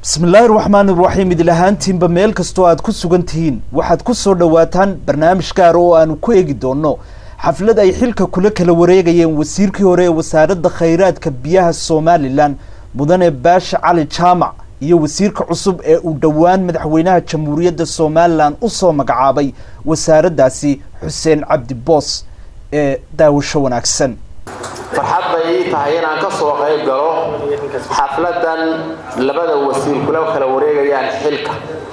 بسم الله الرحمن الرحيم إدلهانتين بميل كستوات كسوغنتين واحد كسو دواتان برنامج كارو آنو كويقي دونو حفلة أي حلقة كلك لوريغيين وسيركي هوري وسارد خيرات كبياها الصومالي لان مدن باش علي جامع iyo wasiirka cusub ee uu dhawaan madaxweynaha jamhuuriyadda Soomaaliland u soo magacaabay wasaaraddaasi Xuseen Cabdi Boos ee daawasho wanaagsan farxad bay tahay inaan ka soo qayb galo xafladan labada wasiir kala wareegayaan xilka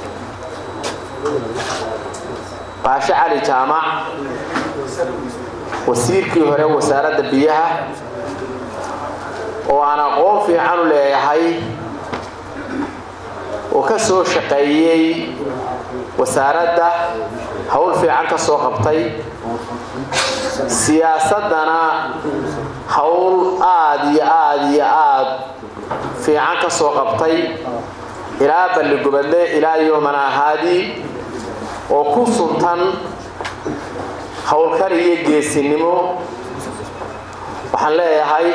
Baasha Ali Jaamac wasiirkii hore wasaaradda biyaha oo aan aqoon fiican u leeyahay وكسو شقيي وسارده هول في عنك سو قبطي سياستنا هول آد في عنك سو قبطي إلى بلغ بدل إلى يومنا هادي وكسنتن هول كريه جيسينمو وحنلاقي هاي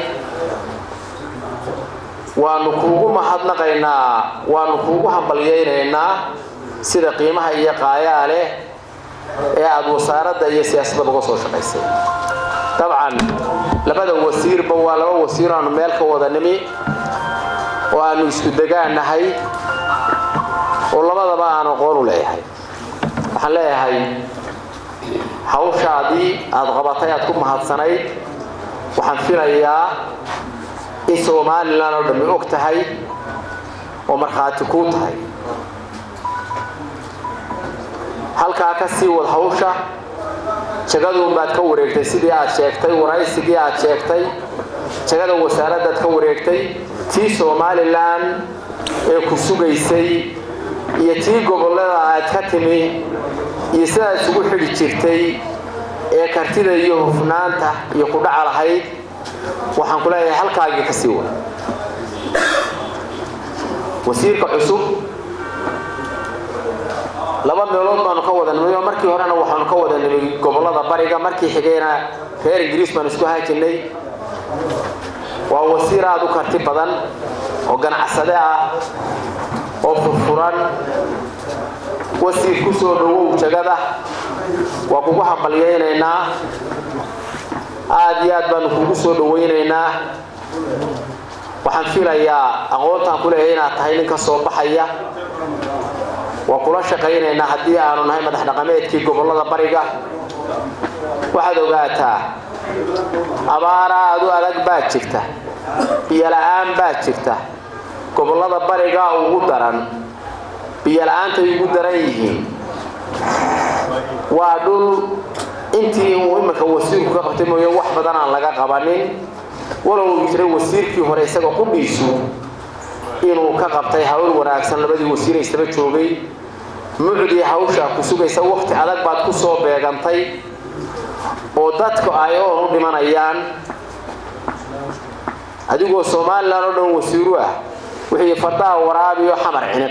ونكوغو محدنقينا ونكوغو حنبليينينا سيدا قيمها إيا قايا له إيا أدو سارة إيا سياسة بغوصو شقيسي طبعا لبدا وسير بوالا وسير عنو ميلك وضنمي وأنو يسكدقان نهي ولما دبا أنو قولو ليهي وحن ليهي حوشا دي أدغبطي أدكم محدثاني وحن فينا إياه Soomaaliland oo dhammi og tahay oo marxaati ku tahay halka ka sii wad hawsha jagadu baad ka wareegtay sidii aad sheegtay waraysigii aad sheegtay jagada wasaaradda ka wareegtay tii Soomaaliland ee ku sugaysay iyo tii gobolada aad ka timi iyo sida isugu xidhi jirtay ee kartida iyo hufnaanta iyo ku dhac lahayd waxaan ku leeyahay halkaaga ka sii wada wasiirka cusub laba meelood baan ka wada nimay markii horena waxaan ka wada nimay gobolada bariga markii xigayna reer Ingiriis baan isku haajinay waa wasiir aad u karti badan oo ganacsade ah oo furfuran wasiir ku soo dhawow jagada waa kugu hambalyeynaa aad iyo aad baan kugu soo dhaweynaynaa waxaan filayaa aqoontaan ku leeyahay inaad tahay ninka soo baxaya waa kula shaqaynaynaa haddii aanu nahay madax dhaqameedkii gobolada bariga waxaad ogaataa abaaraadu adag baa jirta biyo la'aan baa jirta gobolada bariga ugu daran biyo la'aanta ugu daran yihiin waa dhul intii uu imaka wasiirku ka qabtay mooyee wax badan aan laga qabanin walow jiray wasiirkii hore isaga qudhiisu inuu ka qabtay hawl wanaagsan labadii wasiir isla joogay mucdi hawsha ku sugaysa waqti adag baad ku soo beegantay oo dadku ay oo u dhimanayaan adigoo Soomaaliland oo dhan wasiiru ah wixii fadaa waraabiyo xamar ciniq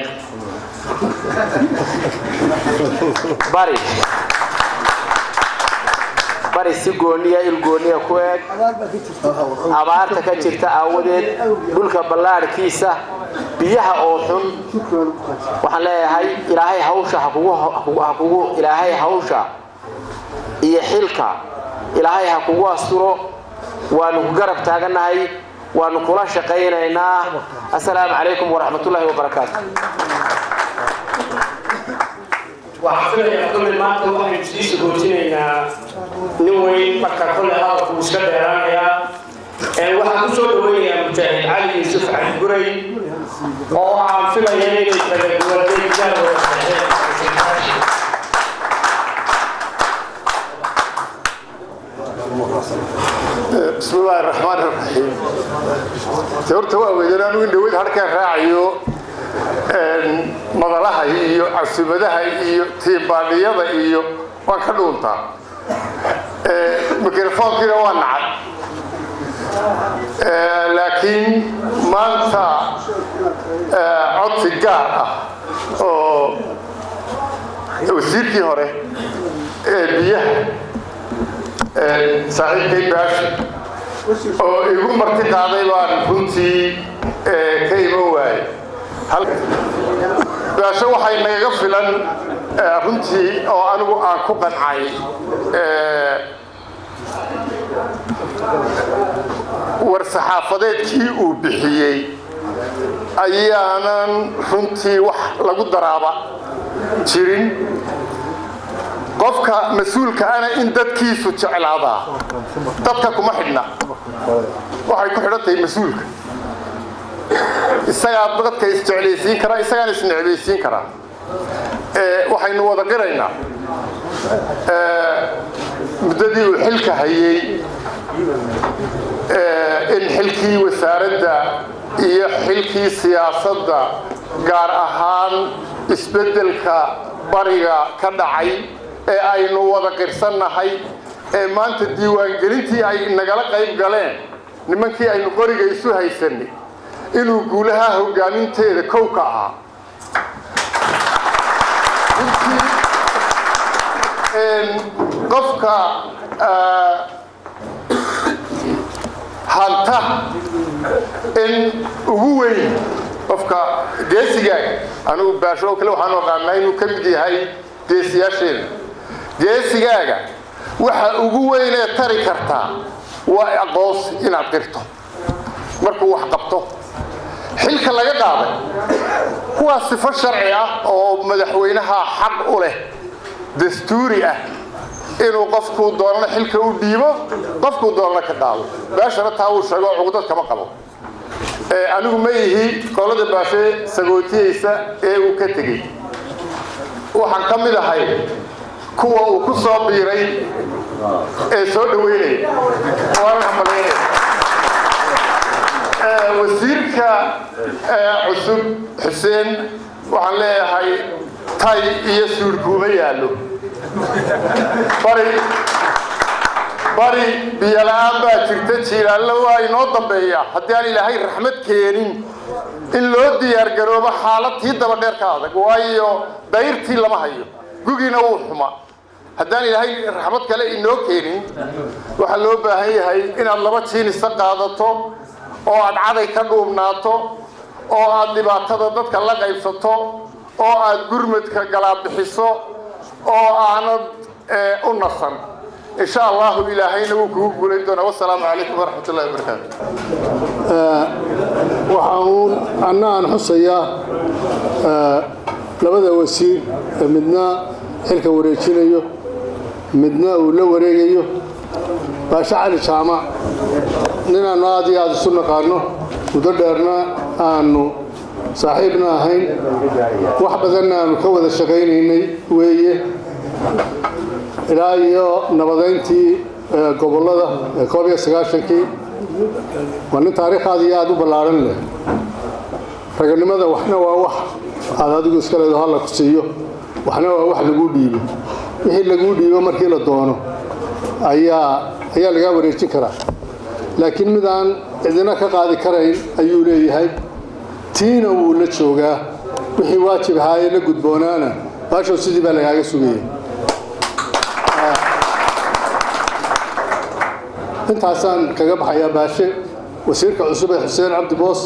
bari si gooniya il gooniya ku eeg abaarta ka jirta aawadeed dhulka ballaarkiisa biyaha oo xun waxaan leeyahay ilaahay hawsha ha kugu ilaahay hawsha iyo xilka ilaahay ha kugu asturo waanu ku garab taaganahay waanu kula shaqaynaynaa assalaamu calaykum waraxmatullaahi wabarakaatuh وحفلة يقول المعطى واحد جديد قلتنا نوين مكة كلها وشكل إيرانيا واحد وصل وين مجاهد علي يوسف عبد القري أو حفلة يلي بسم الله الرحمن الرحيم تورتوا ويدنا نوين دويد هركا راعيو madalaha iyo casubadaha iyo tiibaaniyada iyo waan ka dhuuntaa mikrofoonkiina waa nacay laakiin maanta codsi gaar ah oo wasiirkii hore ee biyaha saaxiibkay baashi oo igu marti qaaday baan runtii ka iman waayay baasha waxay naga filan runtii oo anigu aan ku qancay war saxaafadeedkii uu bixiyay ayaanan runtii wax lagu daraaba jirin qofka mas'uulka ana in dadkiisu jeclaada dadka kuma xidhna waxay ku xidhantahay mas'uulka isaga dadka isjeclaysiin kara isaga isnacbaysiin kara waxaynu wada qiraynaa muddadii uu xilka hayay in xilkii wasaaradda iyo xilkii siyaasadda gaar ahaan isbeddelka bariga ka dhacay ee aynu wada qirsannahay ee maanta diiwaangelintii ay nagala qayb galeen nimankii aynu qoriga isu haysanay inuu guulaha hogaaminteeda kow ka ahaa qofka hanta in ugu weyn qofka geesigaaga anigu baasho kale waxaan oqaanaa inuu ka mid yahay geesiyaasheena geesigaaga waxa ugu weyn ee tari kartaa waa aqoos inaad qirto markuu wax qabto xilka laga qaaday waa sifo sharci ah oo madaxweynaha xaq u leh dastuuri ah inuu qofku doonana xilka u dhiibo qofku doonana ka qaado baashana taa uu sheego cugdad kama qabo anigu ma yihi qolada baashe sagootiyeysa ee uu ka tegey waxaan ka mid ahay kuwa uu ku soo biiray ee soo dhaweynaya waan hamaleynaya wasiirka cusub xuseen waxaan leeyahay tay iyo suurkuuma yaallo bari biyo la'aan baa jirta jiilaallo waa inoo dambeeya haddii aan ilaahay raxmad keenin in loo diyaargaroobo xaaladtii daba dheer ka adag waayo dayrtii lama hayo gugiina wuu xuma haddaan ilaahay raxmad kale inoo keenin waxaa loo baahan yahay inaad laba jiinisa qaadato oo aad caday ka dhuubnaato oo aad dhibaatada dadka la qaybsato oo aad gurmadka galaabixiso oo aanad u nasan insha allahu ilaahayna wuu kugu guulayn doonaa wassalaamu calaykum waraxmat ullahi wabarakaatu waxaan annaan xusayaa labada wasiir midna xilka wareejinayo midna uu la wareegayo baashe cali jaamac ninaannu aad iyo aad isu naqaano muddo dheerna aanu saaxiibna ahayn wax badanna aanu ka wada shaqaynaynay weeye ilaa iyo nabadayntii gobollada 1991kii waa nin taariikhaad iyo aad u ballaaran leh raganimada waxna waa wax aad adigu iska leedo halla ku siiyo waxna waa wax lagu dhiibo wixii lagu dhiibo markii la doono ayaa laga wareejin karaa laakiin mid aan cidina ka qaadi karayn ayuu leeyahay tiina wuu la joogaa wixii waajib ahaa ee la gudboonaana baashow sidii baa lagaaga sugayay intaasaan kaga baxayaa baashe wasiirka cusub ee xuseen cabdi boos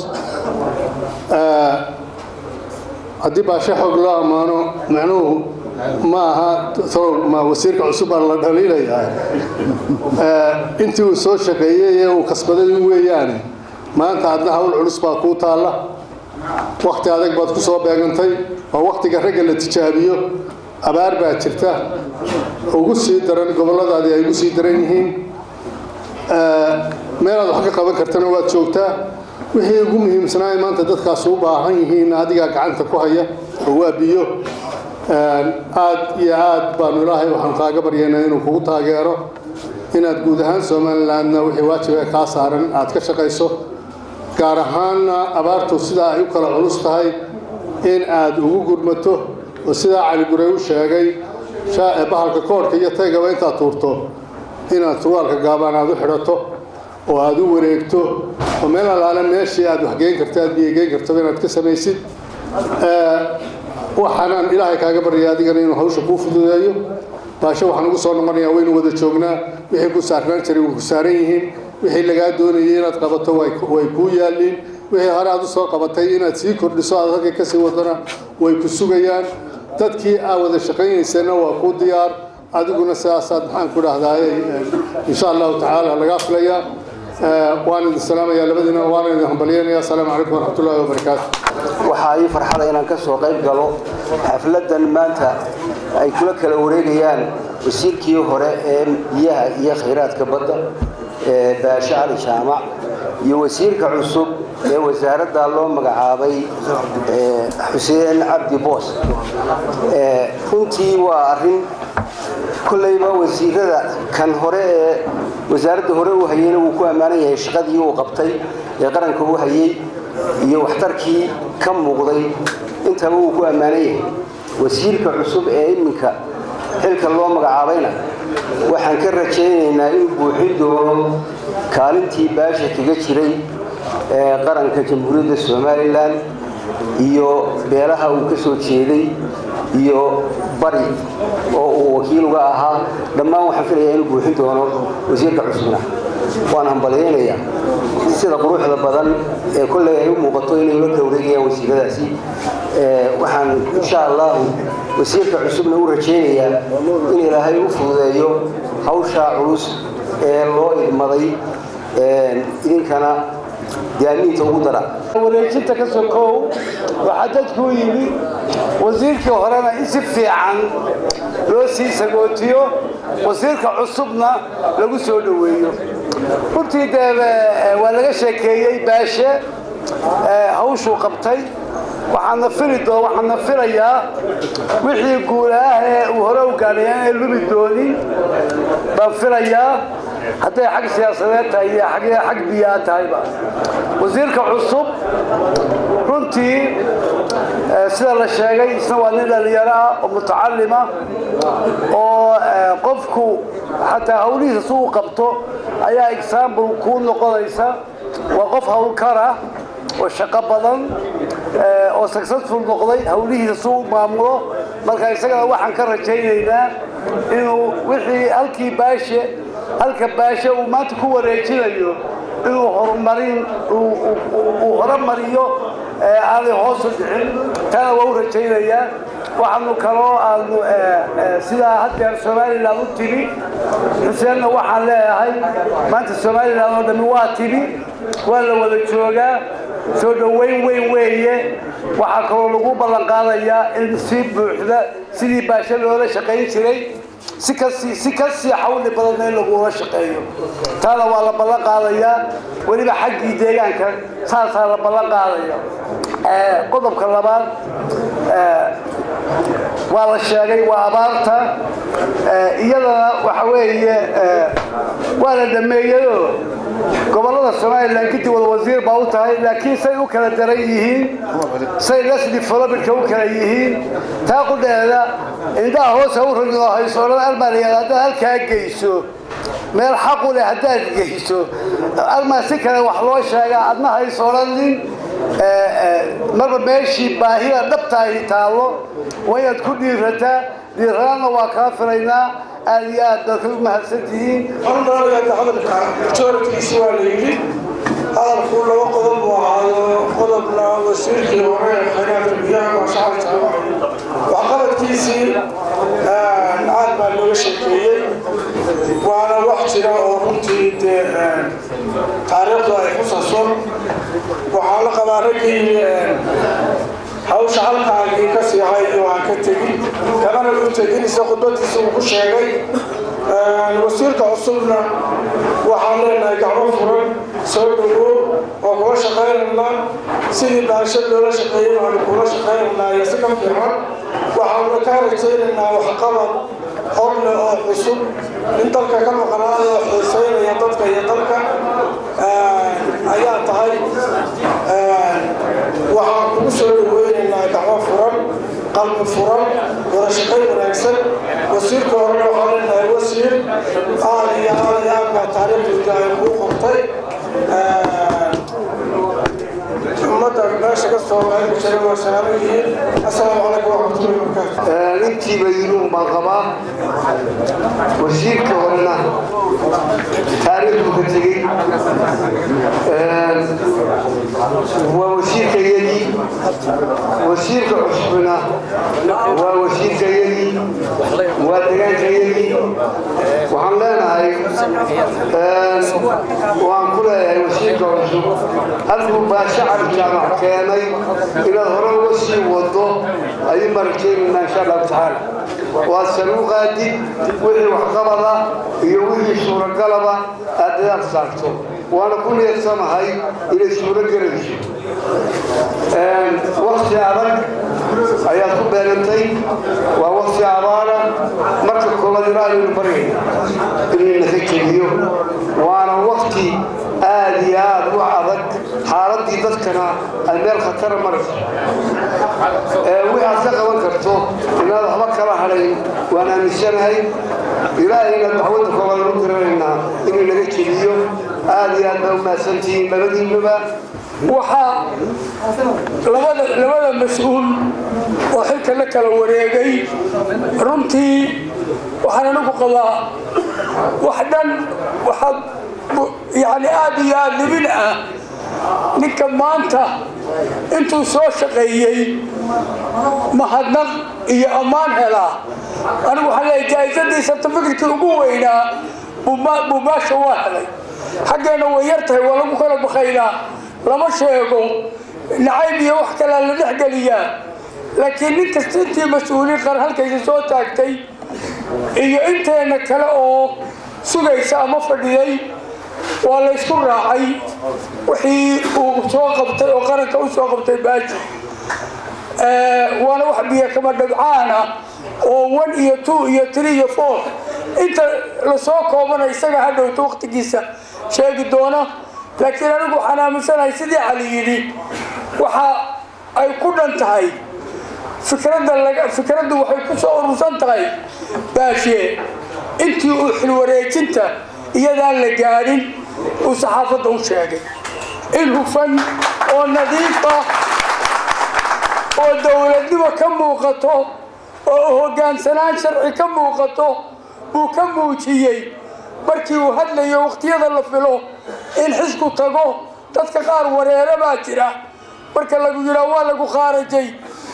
haddii baashe xoog loo ammaano macnuhu ma aha ma wasiirka cusub baa la dhaliilayaa intii uu soo shaqeeyey ee uu kasbaday weeyaane maanta adna hawl culus baa kuu taalla waqti adag baad ku soo beegantay waa waqtiga ragga la tijaabiyo abaar baa jirta ugu sii daran gobolladaadii ay ugu sii daran yihiin meelaad wax ka qaban kartana waad joogtaa wixii ugu muhiimsanaa maanta dadkaas u baahan yihiin adigaa gacanta ku haya oo waa biyo aad iyo aad baanu ilaahay waxaan kaaga baryaynaa inuu kugu taageero inaad guud ahaan somalilandna wixii waajib ee kaa saaran aad ka shaqayso gaar ahaanna abaartu sidaa ay u kala culus tahay in aad ugu gurmato oo sidaa cali gurey u sheegay bahalka koodhka iyo taygaba intaad tuurto inaad surwaalka gaabaan aad u xidhato oo aad u wareegto oo meel alaale meeshii aad waxgeyn karta aad biyogeyn kartaba inaad ka samaysid waxaanaan ilaahay kaaga baryay adigana inuu hawsha kuu fududeeyo baashe waxaan ugu soo noqonayaa waynu wada joognaa wixii ku saarnaan jiray way ku saaran yihiin wixii lagaa doonayay inaad qabato way kuu yaalliin wixii hore aad u soo qabatay inaad sii kordhiso aad halkay ka sii wadana way ku sugayaan dadkii aad wada shaqaynaysana waa ku diyaar adiguna sidaasaad maxaan ku dhahdaay insha allahu tacaala laga filayaa waan idin salaamayaa labadiina waan idin hambalyeynaya asalaamu calaykum waraxmatullaahi wabarakaatu waxaa ii farxada inaan ka soo qayb galo xafladan maanta ay kula kala wareegayaan wasiirkii hore ee biyaha iyo khayraadka badda baashe cali jaamac iyo wasiirka cusub ee wasaaradda loo magacaabay xuseen cabdi boos runtii waa arrin kullayba wasiirada kan hore ee wasaaradda hore u hayayna wuu ku ammaanan yahay shaqadii uu qabtay ee qaranka u hayay iyo waxtarkii ka muuqday intaba wuu ku ammaanan yahay wasiirka cusub ee iminka xilka loo magacaabayna waxaan ka rajaynaynaa inuu buuxin doono kaalintii baasha kaga jiray ee qaranka jamhuuriyadda somalilan iyo beelaha uu ka soo jeeday iyo bari oo uu wakiil uga ahaa dhammaan waxaan filayaa inuu buuxin doono wasiirka cusubna waan hambalyeynayaa sida quruxda badan ee kolley ay u muuqato inay ula kala wareegayaan wasiiradaasi waxaan insha allahu wasiirka cusubna u rajaynayaa in ilaahay u fududeeyo hawshaa culus ee loo idmaday idinkana diyaamiinta ugu dara wareejinta ka sokow waxaa dadku yimi wasiirkii horena in si fiican loo sii sagootiyo wasiirka cusubna lagu soo dhoweeyo runtii dee waa laga sheekeeyey baashe hawshuu qabtay waxaana filayaa wixii guulaah ee uu hore u gaadhay inay lumi doonin baan filayaa hadday xag siyaasadeed tahay iyo xag biyaa tahayba wasiirka cusub runtii sida la sheegay isna waa nin dhalinyaro ah oo mutacalima oo qofku xataa hawlihiisa si uu qabto ayaa example kuu noqonaysa waa qof hawlkara oo shaqo badan oo successful noqday hawlihiisa si uu maamulo marka isagana waxaan ka rajaynaynaa inuu wixii halka baashe uu maanta ku wareejinayo inuu horumariyo aanay hoos u dhicin tana waa u rajaynayaa waxaanu kaloo aanu sidaa haddeer somalilan u timi xuseenna waxaan leeyahay maanta somalilan oo dhammi waa timi waa la wada joogaa soo dhoweyn weyn weeye waxaa kaloo lagu ballan qaadayaa in si buuxda sidii baashe loola shaqayn jiray si kasii xawli badanna in lagula shaqeeyo taana waa la ballan qaadayaa weliba xaggii deegaanka saasaa la ballan qaadaya qodobka labaad waa la sheegay waa abaarta iyadana waxa weeye waa la dhameeyayoo gobollada somalilan kadib wada wasiir baa u tahay laakiin say u kala daran yihiin say less developmentka u kala yihiin taa qudheeda indhaha hoose u ragoo haysoolada almaaniyaad haddaad halkaa geyso meel xaq u leh haddaad geyso almaan si kale wax loo sheegaa adna haysoolanin marba meeshii baahida dhabtaahi taallo waa inaad ku dhiirataa dhiiranaadna waa kaa filaynaa aad iyo aad baad u mahadsantihiin majoritiisi waa la yidhi hadalku laba qodob buu ahaayo qodobna wasiirkii hore khayraadka biyaha waa shacab jaamac waxqabadkiisii aad baa looga sheekeeyey waana wax jira oo runtii dee taariikhdu ay xusaso waxaa la qabaa raggii hawsha halkaagii ka siixay oo aan ka tegin kamana u tegin isa khudbadiisa uu ku sheegay wasiirka cusubna waxaan leenahay gacmo furan soo dhawow oo kula shaqaynaynaa sidii baasha loola shaqeeyay waanu kula shaqaynaynaa iyo si ka fiican waxaanu ka rajaynaynaa waxqabad horle oo cusub in dalka ka maqnaada oo xiisaynaya dadka iyo dalka ayaa tahay waxaan kugu soo dhaweynaynaa gacmo furan qalbi furan wada shaqayn wanaagsan wasiirka horena waxaan leenahay wasiir aad iyo baa taariikhda ay kuu qortay ummadda meesha ka soo wada jiray waa salaamayeen assalaamu calaykum waraxmatullahi wabarakaatuh intii bayruun baan qabaa wasiirka horena taariikhdu ka tegey waa wasiirkayagii wasiirka cusbina waa wasiirkayagii waa degaankayagii waxaan leenahay waan ku leeyahay wasiirka cusub halkuu baasha cali jaamac keenay inaad hore uga sii wado ayuu marjeynayna insha allahu tacaala waa salu qaadid wixii waxqabada iyo wixii suuragalaba aad dadaal saarto waana ku niyadsamahay inay suuro gelayso waqti adag ayaad ku beerantay waa waqti abaara marka koobaad ilaahaynu baryayna inuu naga jebiyo waana waqti aad iyo aad u adag xaaladii dadkana ay meel khatara marayso waxaad ka qaban karto inaad waxba kala hadhayn waan aaminsanahay ilaahayna dacwadda koobaad ugu diranaynaa inuu naga jebiyo aad iyo aad baa u mahadsantihiin labadiinaba waxaa labada mas-uul oo xilka la kala wareegay runtii waxaan anigu qabaa wax dhan waxaa yani aad iyo aad libin ah ninka maanta intuu soo shaqeeyey mahadnaq iyo ammaan helaa anigu waxaan leeyahay jaa'isadii certificate ugu weynaa buu baasha waa helay xaggeena way yar tahay waa lagu kala bakaynaa lama sheego nacayb iyo wax kalea la dhexgeliyaa laakiin nin kasta intii mas-uuliin qaran halkaysa soo taagtay iyo inteena kale oo sugaysa ama fadhiyay waa la isku raacay wixii uu soo qabtay oo qaranka u soo qabtay baaji waana wax biyo kama dhabcaana oo 1 iyo 2 iyo 3 iyo 4 inta la soo koobana isaga hadhowta waqtigiisa sheegi doona laakiin anigu waxaan aaminsanahay sidii cali yidhi waxa ay ku dhan tahay fikraddu waxay ku soo urursan tahay baashe intii uu xilwareejinta iyadaan la gaadhin uu saxaafadda u sheegay in hufan oo nadiifa oo dowladnimo ka muuqato oo hoggaansanaan sharci ka muuqato buu ka muujiyey markii uu hadlayo waqtiyada la filo in xisku tago dadka qaar wareere baa jira marka lagu yidhaa waa lagu khaarajay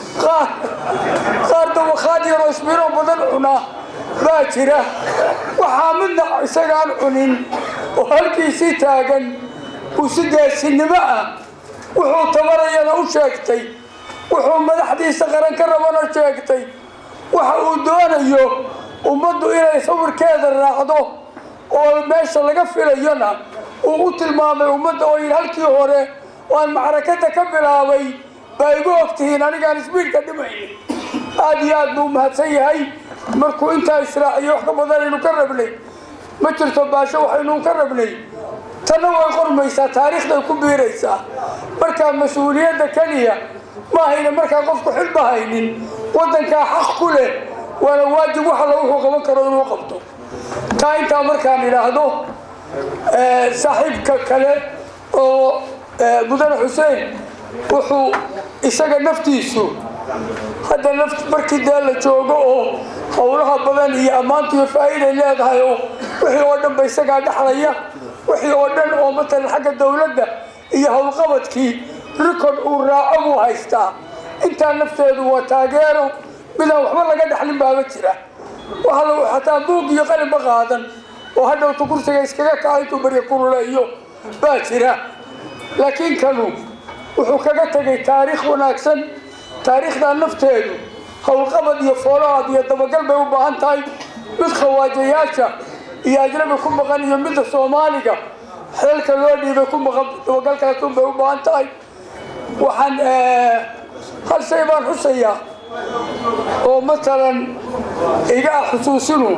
qaar dawakhaad yaroo isbiro badan cuna baa jira waxaa midna isagaan cunin oo halkiisii taagan uu si geesinimo ah wuxuu tabarayana u sheegtay wuxuu madaxdiisa qaran ka rabana sheegtay waxa uu doonayo ummaddu inay sawirkeeda raacdo oo meesha laga filayona uu u tilmaamay ummadda oo yidhi halkii hore waan macrakada ka bilaabay baa igu ogtihiin anigaan isbiirka dhimaynin aad iyo aad buu mahadsan yahay markuu intaa israaciyo wax ka badan aynu ka rabnay ma jirto baasho waxaynu ka rabnay tanna way qormaysaa taariikhday ku biiraysaa markaa mas-uuliyadda keliya ma hayna markaa qofku xilba haynin waddankaa xaq ku leh waana waajib wax alla wuxuu qaban karo inuu qabto taa intaa markaan idhaahdo saaxiibka kale oo mudane xuseen wuxuu isaga naftiisu hadda markii dee la joogo oo howlaha badan iyo ammaantu iyo faa'iiday leedahay oo wixii oo dhan ba isagaa dhexlaya wixii oo dhan oo matalan xagga dowladda iyo howlqabadkii rikod uu raaco buu haystaa intaa nafteedu waa taageero midaan waxba laga dhexlin baaba jira waxa xataa buug iyo qalinba qaadan oo hadhowta kursiga iskaga kaca intuu barya kululeeyo baa jira laakiin kanu wuxuu kaga tegay taariikh wanaagsan taariikhdaa nafteedu howlqabad iyo foolaad iyo dabagal bay u baahan tahay mid khawaajayaasha iyo ajnabi ku maqan iyo midda soomaaliga xeelka loo dhiibay ku maqan dabagalkaasun bay u baahan tahay waxaan hal shay baan xusayaa oo matalan iga xusuusinu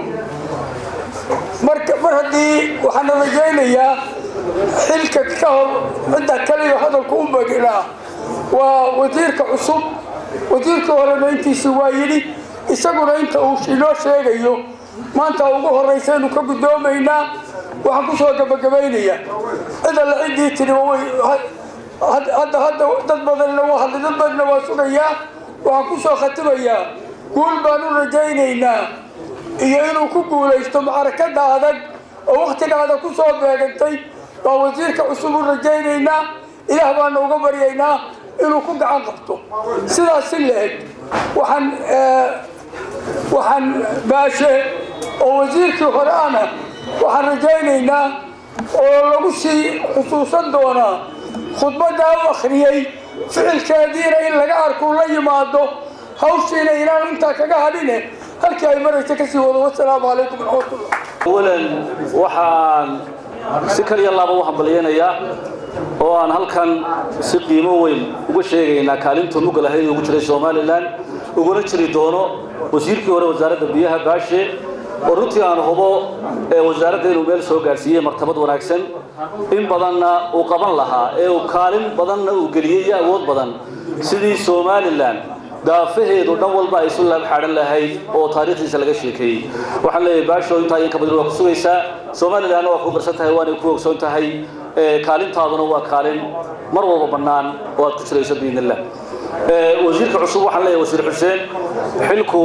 mar haddii waxaan rajaynayaa xilka ka hor cidda kaliya hadalku u bagilaa waa wasiirka cusub wasiirka horena intiisii waa yidhi isaguna inta uu inoo sheegayo maanta ugu horraysaynu ka guddoomaynaa waxaan ku soo gabagabaynayaa cid alle ciddii tidhi hadda dad badanna waa hadlay dad badanna waa sugayaa waxaan ku soo khatimayaa guul baan u rajaynaynaa iyo inuu ku guulaysto macrakada adag oo waqtigaada ku soo beegantay baa wasiirka cusub u rajaynaynaa ilaah baana uga baryaynaa inuu ku gacan qabto sidaas si la-eg waxaan baashe oo wasiirkii hore ana waxaan rajaynaynaa oo lagu sii xusuusan doonaa khudbaddaa u akhriyey ficilkeediina in laga arko la yimaado hawshiina inaan intaa kaga hadhine halkii ay maraysa kasii wado. wasalaamu calaykum waraxmatullah. awalan waxaan si kaliya laaba u hambalyaynayaa oo aan halkan si qiimo weyn uga sheegaynaa kaalinta mugga lahayd ugu jiray Somaliland uguna jiri doono wasiirkii hore wasaaradda biyaha Baashe oo runtii aan hubo wasaaradda inuu meel soo gaarsiiyay martabad wanaagsan in badanna uu qaban lahaa uu kaalin badanna uu geliyay awood badan sidii Somaliland daafaheedu dhan walba ay isu laab xaaran lahayd oo taariikhdiisa laga sheekeeyay. waxaan leeyahay Baashe inta in ka badan waa ku sugaysaa Somaliland waa ku barsantahay waana ku ogsoon tahay kaalintaaduna waa kaalin mar walba bannaan oo aad ku jirayso biidnillah. wasiirka cusub waxaan leeyahay wasiir Xuseen xilku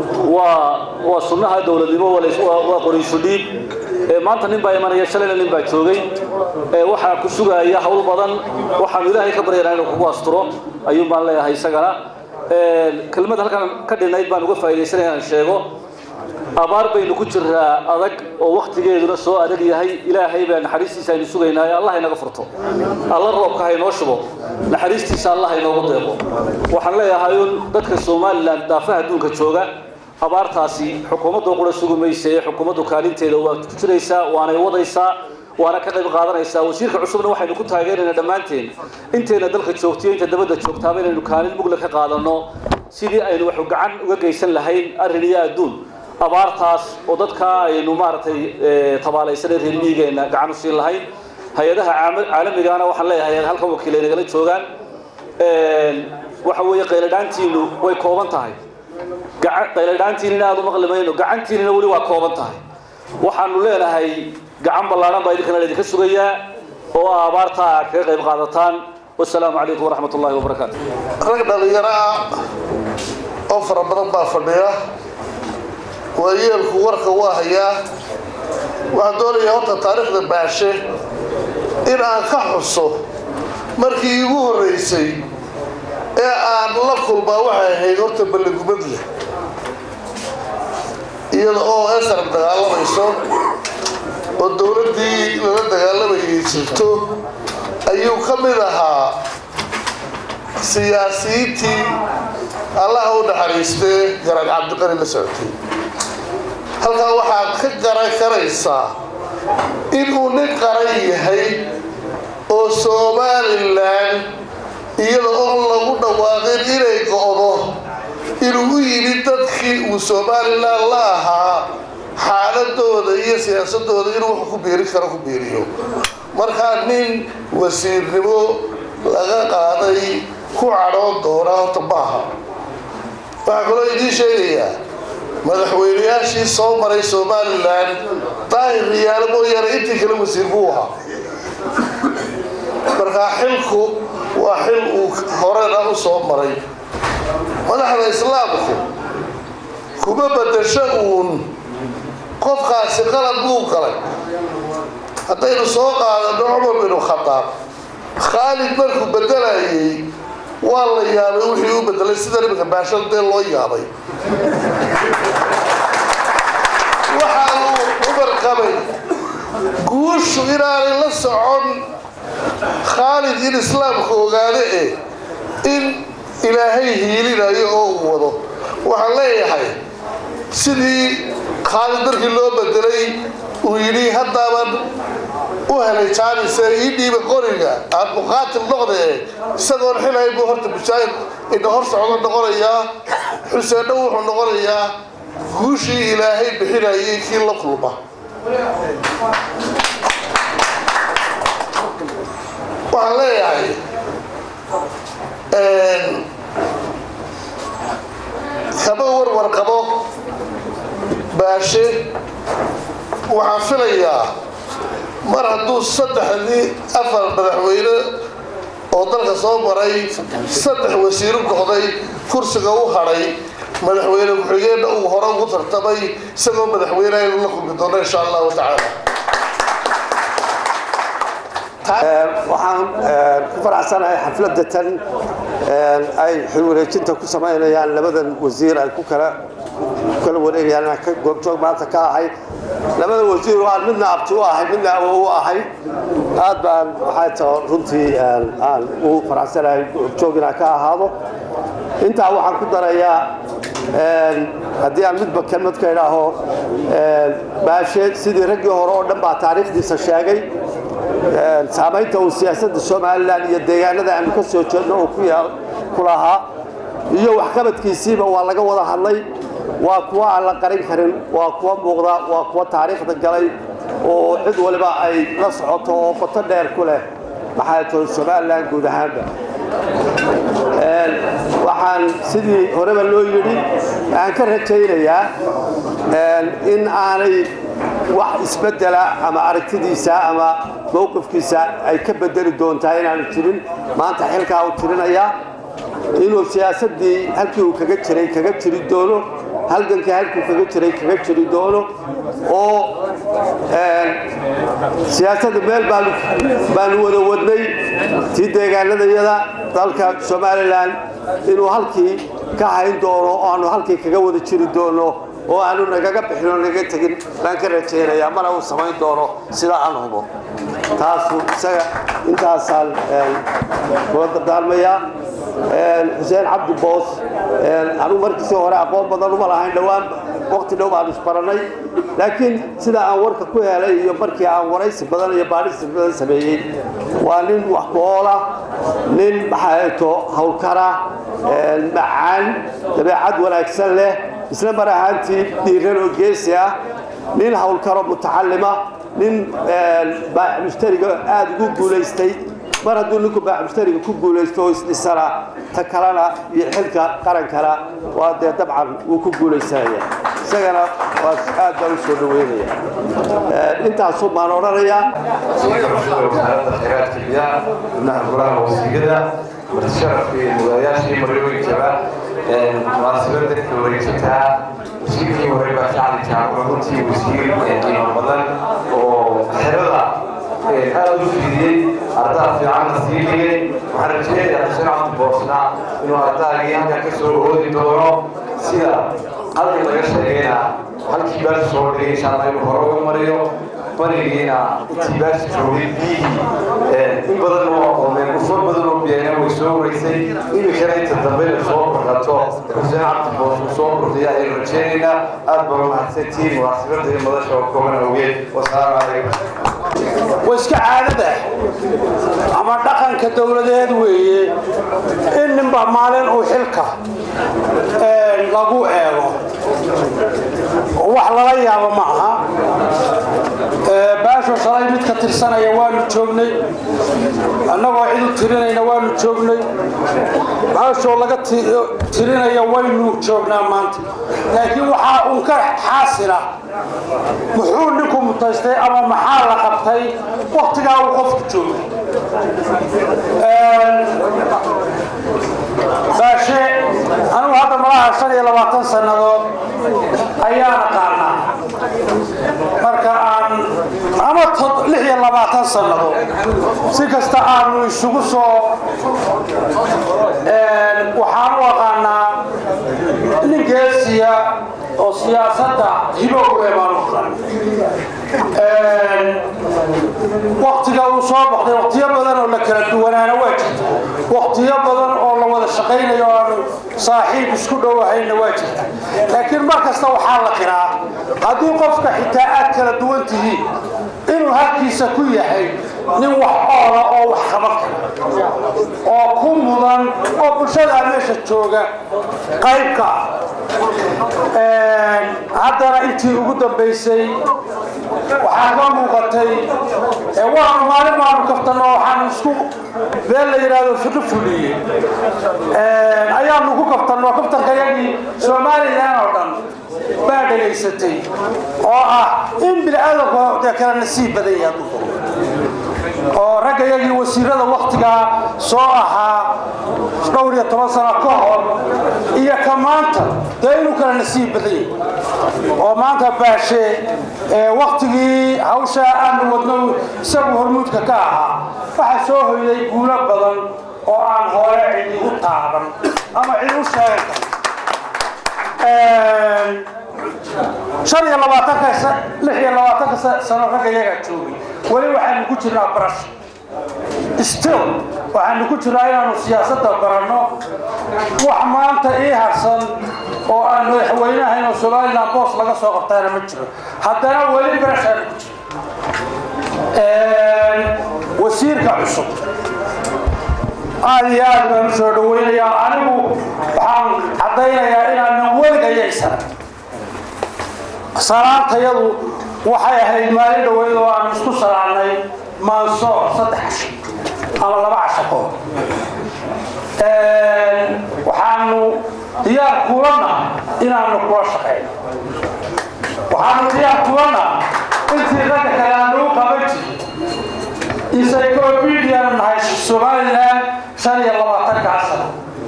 waa sunnaha dawladnimo waa qoriisho dhiib maanta nin baa imanaya shalayna nin baa joogay waxaa ku sugaya hawl badan waxaan ilaahay ka baryaynaa inuu kugu asturo ayuu baan leeyahay isagana kelmad halkan ka dhinayd baan uga faa'iideysanayaa inaan sheego abaar baynu ku jiraa adag oo waqtigeeduna soo adag yahay ilaahay baa naxariistiisa aynu sugaynaa Allah inaga furto Allah roobka ha inoo shubo naxariistiisa Allah inoogu deeqo. waxaan leeyahay dadka Somaliland daafaha adduunka jooga abaartaasi xukuumaddu qura sugumaysay xukuumaddu kaalinteeda waa ku jiraysaa waana wadaysaa waana ka qayb qaadanaysaa. wasiirka cusubna waxaynu ku taageeraynaa dhammaanteen inteena dalka joogtay inta dabadda joogtaaba inaynu kaalin mugla ka qaadano sidii aynu wax gacan uga geysan lahayn arrin iyo adduun abaartaas oo dadka aynu maartay tabaalaysan reer miyigeena gacan u siin lahayn. hay'adaha caalamigaana waxaan leeyahay halka wakiilay nagala joogaan waxa weeye qayladhaantiinu way kooban tahay qayladhaantiina aad u maqlimayno gacantiina wali waa kooban tahay. waxaanu leenahay gacan ballaaran baa idinka sugayaa oo abaarta ka qayb qaadataan. wassalaamu calaykum waraxmatullaahi wabarakaatuh. rag dhalinyaro oo fara badan baa fadhiya waayeelku warka waa hayaa waxaan doonayaa horta taariikhda Baashe in aan ka xuso markii igu horreysay ee aan la kulmaa waxay ahayd horta balligubad leh iyada oo SRM dagaalamayso oo dowladdii lala dagaalamayay jirto ayuu ka mid ahaa siyaasiyiintii Allah u naxariistay Garaad Cabdiqani la socotay. halkaa waxaad ka garan karaysaa inuu nin qaran yahay oo Somaliland iyada oo lagu dhawaaqin inay go'do inuu u yimid dadkii uu Somaliland la ahaa xaaladooda iyo siyaasadooda inuu wax ku beeri karo ku beeriyo. markaa nin wasiirnimo laga qaaday ku cadhoon doona horta maaha. waxaa kaloo idiin sheegayaa madaxweynayaashii soo maray Somaliland Daahir Riyaale mooyaane intii kale wasiir buu ahaa. markaa xilku waa xil uu horena u soo maray. madaxda islaamku kuma bedesho uun qofkaasi qalad buu galay. haddaynu soo qaadano Cumar bin Khataab Khalid markuu bedelayay waa la yaabay wixii uu bedelay sida nimanka Baashe dee loo yaabay. waxaa Cumar qabay guushu inaanay la socon Khalid in islaamku ogaade in ilaahay hiilinayo oo uu wado. waxaan leeyahay sidii Khalid markii loo bedelay uu yidhi haddaaban u helay jaanise ii dhiiba qoriga aan muqaatil noqdee isagoon xilay buu horta mujaahid inta hor socdo noqonayaa. Xuseenna wuxuu noqonayaa guushii ilaahay bixinayay kii la kulma. waxaan leeyahay kaba warwar qabo Baashe waxaan filayaa mar hadduu 3 4 madaxweyne oo dalka soo maray 3 wasiir go'day kursiga u haray madaxweyne ku-xigeenna uu hore ugu tartamay isagoo madaxweynaha inuu la kulmi doono insha allahu tacaala waxaan ku faraxsanahay xafladda tan ay xilwareejinta ku samaynayaan labadan wasiir ay ku kala wareegayaan ka goobjoog maanta ka ahay labada wasiir waa midna abti u ahay midna awow u ahay aad baan waxay tahay runtii aan ugu faraxsanahay goobjoog inaan ka ahaado intaa waxaan ku darayaa haddii aan midba kelmad ka idhaaho baashe sidii raggii hore oo dhan baa taariikhdiisa sheegay saamaynta uu siyaasadda Soomaaliland iyo deegaanada aan ka soo jeedno oo ku lahaa iyo waxqabadkiisiiba waa laga wada hadlay waa kuwa aan la qarin karin waa kuwa muuqda waa kuwa taariikhda galay oo cid waliba ay la socoto oo qoto dheer ku leh maxay tahay Soomaaliland guud ahaanba waxaan sidii horeba loo yiri aan ka rajaynayaa in aanay wax isbedela ama aragtidiisa ama mowqifkiisa ay ka bedeli doontaa inaan jirin maanta xilka uu tirinaya inuu siyaasadii halkii uu kaga jiri doono halganka halkii kaga jiri doono oo siyaasadda meel baan wada wadnay tii deegaanadayada dalka Soomaaliland inuu halkii ka hayn doono oo aanu halkii kaga wada jiri doono oo aanu nagaga bixino naga tagin baan ka rajaynayaa mana uu samayn doono sida aan hubo taasu isaga intaasaan wada darmaya Xuseen Cabdi Boos anu markii hore aqoon badan uma lahayn dhawaan waqti dhow baan isbaranay laakiin sida aan warka ku helay iyo markii aan waraysi badan iyo baaris badan sameeyay waa nin wax qoola nin baxayto hawlkara macaan dabeecad wanaagsan leh isla mar ahaantii dhiiran oo geesi ah nin hawlkaro mutacallima nin mushtariga aad ugu guuleystay mar hadduu ninku mushtariga ku guuleysto isdhisana ta kalena iyo xilka qarankana waa dee dabcan uu ku guuleysanaya isagana waa aad baan u soo dhaweynaya intaasuu baan odhanayaa khayraadka biyaha xubnaha golaha wasiirada martisharafkii mudanayaashii marweynkaba munaasabada ka wareegsantaha wasiirkii hore baa shacbi jaamac runtii wasiir qiimo badan oo xerada aad u fidiyey ardaa fiicanna sii dhigay waxaan rajeynayaa Xuseen Cabdi Boosna inuu ardaagii halkan ka soo oodi doono sida halkii laga sheegayna halkii baa soo dhigay insha Allah inuu hore uga mariyo barigiina intii baa joogay biyihii in badan oo aqooneen ufur badan oo biyayna way soo wareysay imikana inta dambe la soo qorqato Xuseen Cabdi Boos soo qortay ayaan rajeynaynaa aad baan u mahadsantihiin munaasabada iyo madasha oo kooban awgeed wasalaamu calaykum واسك عادة أما دخن كدولة هذوية إن نبى مالين أو حلقة لقوا إيوه وحلا ليا ومعها باشو صلاة متكتر سنة يوان تشوفني أنا واحد ترينا يوان تشوفني باشو لقت ترينا يوان تشوفنا مانت لكن وحا أنكر حاصلة محول لكم متجتي أما محال قبتي وقتها وقفت تشوف باشي أنا هذا مراه سنة 20 سنة أيام قارنا marka aan ama 20 sano si kasta aanu isugu soo waxaan waqaanaa nin geesiya oo siyaasadda hibo u leeyahay waqtiga uu soo baxday waqtiyo badan oo la kala duwanaana waa jirta waqtiyo badan oo la wada shaqeynayo oo saaxiib isku dhawahayna waa jirta laakiin mar kasta waxaa la qiraa haddii qofka xitaa aad kala duwan tihiin inuu halkiisa ku yahay nin wax oola oo wax qaban kara oo ku mudan oo bulshada meesha jooga qaybka haddana intii ugu dambeysay waxaa ka muuqatay waanu maalin maanu kaftano waxaan isku beel la yidhaahdo fiqi fuliyey ayaanu ku kaftano kaftankayagii Somaliland oo dhan baa dhagaysatay oo ah in bini'aadamku kala nasiib badan yahay oo raggayagii wasiirada waqtigaa soo ahaa dhowr iyo 10 sano ka hor iyo ka maanta dee inuu kala nasiib badayay oo maanta baashe waqtigii hawsha aanu wadno isagu hormuudka ka ahaa waxaa soo hoyday guulo badan oo aan hore cidi u taaban ama cid u sheegan شريعة الله تكس لحية الله تكس سنة رجعي كتشوفي ولي واحد نكتشرنا برش استيل واحد نكتشرنا إنه سياسة برانو وحمان تأيه حسن وأنه حوينا هنا سؤال نبص لقى سوق تاني متشر حتى أنا ولي برش وسير كعصب هذه من سودوين يا أنو عن عطينا يا إنا نقول جاي سنة صلاة يلو وحياة المال دويلو أن نستصر عني منصور صدحش أما الله بعشقه وحانو ديار كورونا إنا نقول شقين وحانو ديار كورونا انت ذاك كلامو قبلتي إنسايكلوبيديا من هاي السوماليلاند شريعة الله تركع سنة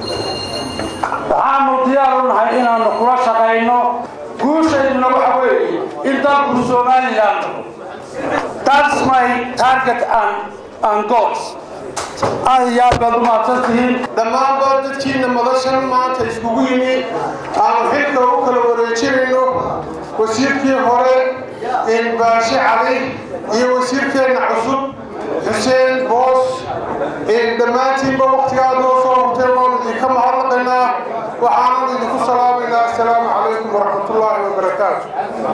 وحانو ديار هاي إنا نقول شقينو guusha inagu xaweeyay inta ku Soomaaliland. That's my target and goals. يا بدماتين دمان بدتين مدرسة ما تسقوني أنا هيك وكل ورجينه وسيركي هراء إن باشي علي يوسيركي نعزب حسين بوس إن دماتين بوقت قادو صوم تلون يكمل حلقنا وعامل لكم السلام عليكم ورحمة الله وبركاته